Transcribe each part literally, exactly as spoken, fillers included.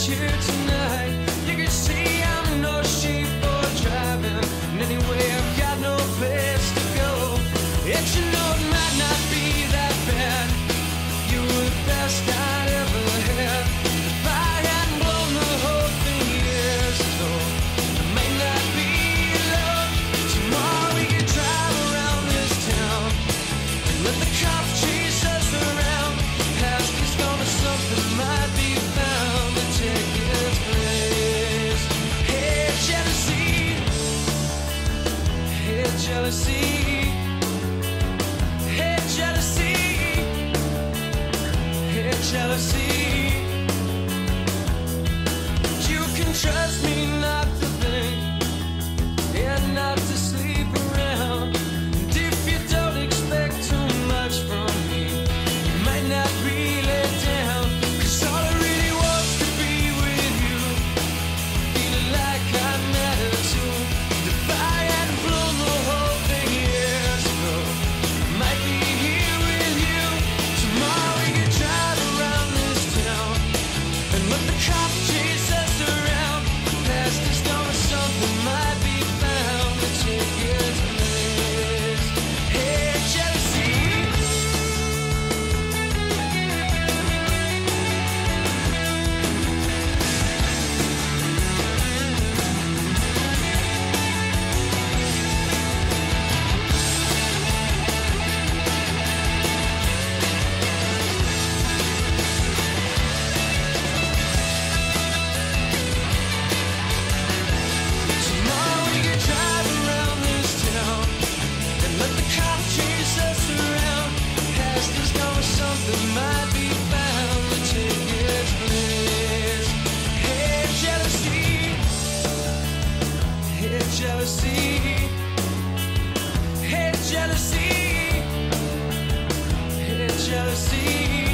here tonight. You can see I'm no sheep for driving, and anyway I've got no place to go. Yet you know it might not be that bad. You were the best I'd ever had. If I hadn't blown the whole thing years ago, it may not be love. Tomorrow we could drive around this town and let the cops chase us around. Past is gone, but something might be found to take its place. Hey, jealousy. Hey, jealousy. Hey, jealousy. Hey, jealousy. You can trust me not to think and not to sleep around. And if you don't expect too much from me, you might not be let down. Cause all I really wants to be with you, feeling like I matter too. If I hadn't blown the whole thing years ago, I might be here with you. Tomorrow we could drive around this town and let the cops chase us around. Past is gone, but something might be found to take its place. Hey, jealousy. Tomorrow we could drive around this town and let the cops chase us around. Past is gone, but something might be found to take its place. Hey, jealousy. Hey, jealousy. Hey, jealousy. Hey, jealousy.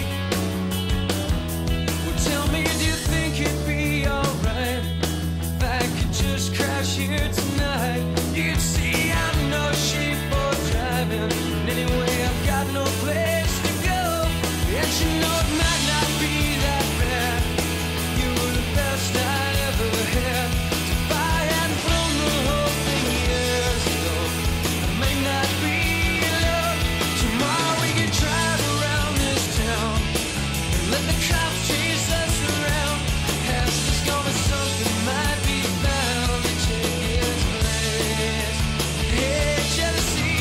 Well, tell me, do you think it'd be alright if I could just crash here tonight? You can see I'm no sheep for driving, and anyway I've got no place to go. Yet you know it might not be that bad. You were the best I'd ever had. If I hadn't blown the whole thing years ago, I may not be love. Tomorrow we could drive around this town and let the cops chase us around. Past is gone, but something might be found to take its place. Hey, jealousy.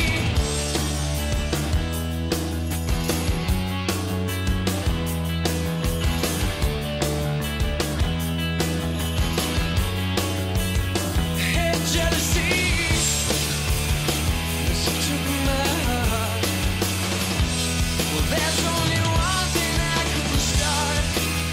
Hey, jealousy. Listen to my heart. Well, there's only one thing I couldn't start.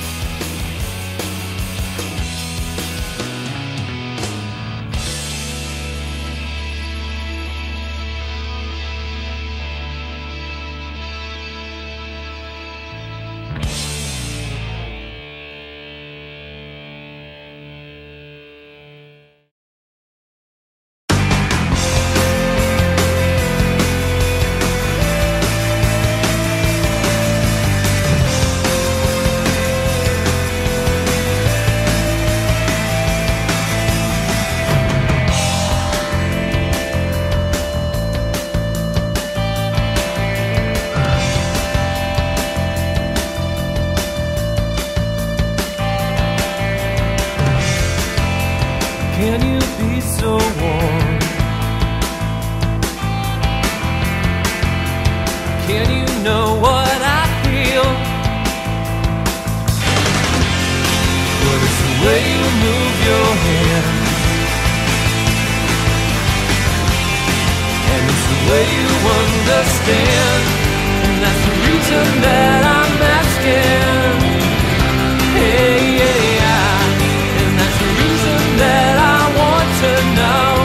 Can you be so warm? Can you know what I feel? But it's the way you move your hands, and it's the way you understand, and that's the reason that I'm asking. Hey, yeah, yeah. And that's the reason that I want to know.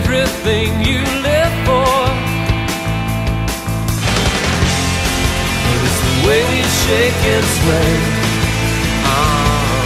everything you live for. But it's the way we shake and sway. Oh.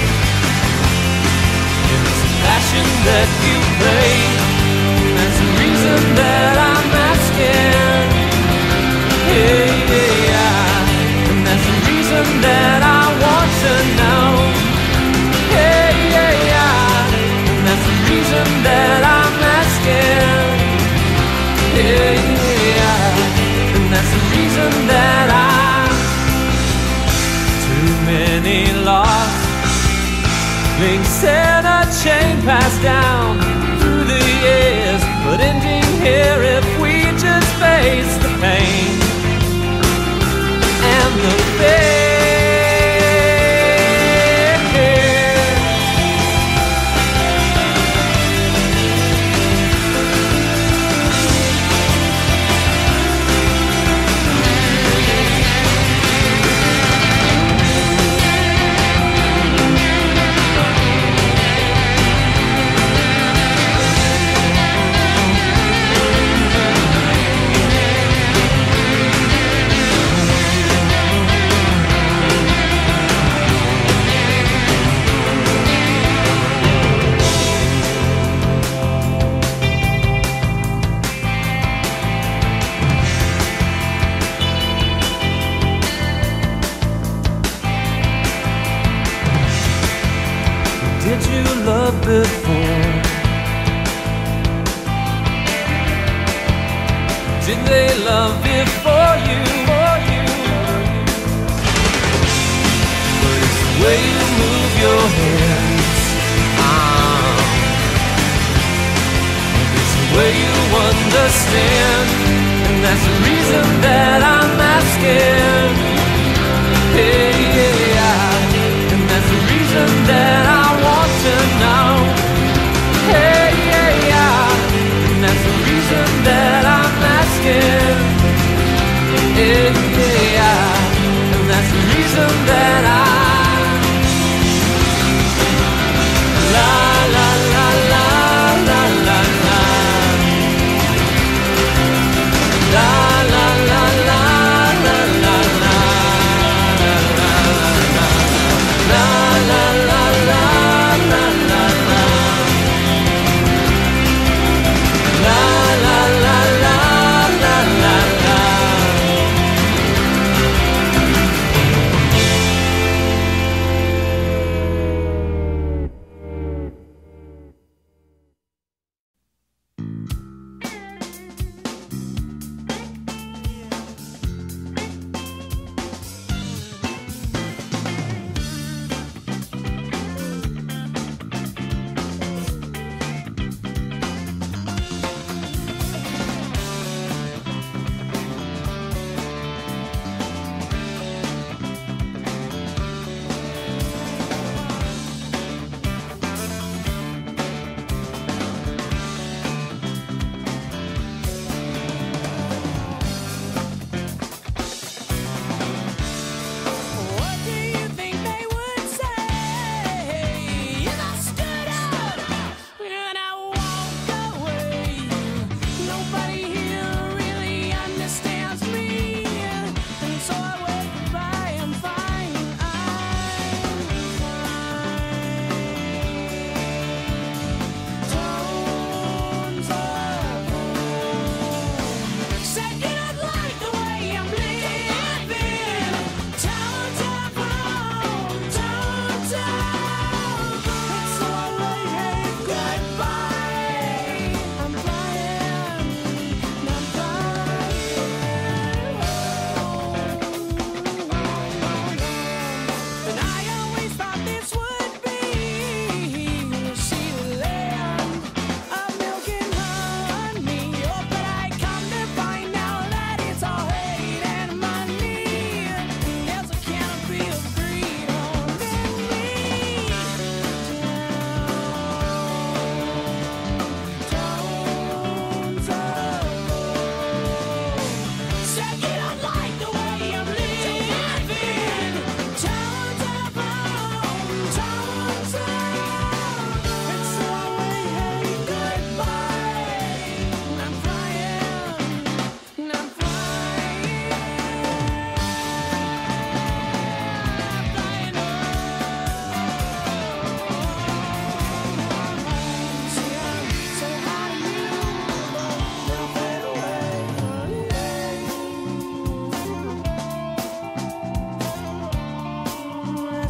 It's the passion that you play. That's the reason that I'm asking. Hey, yeah, yeah. And that's the reason that I want to know. Hey, yeah, yeah. And that's the reason that I'm asking. Hey, yeah. And that's the reason that I'm too many lost links in a chain passed down through the years, but ending here if we just face the pain and the fear. Did you love before? Did they love before you? But it's the way you move your hands. Ah. It's the way you understand. And that's the reason that I'm asking. Hey, yeah. And that's the reason that I want to know. Hey, yeah, yeah. And that's the reason that I'm asking. Hey, yeah. And that's the reason that I la la la la la la la la la la la la la la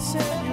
said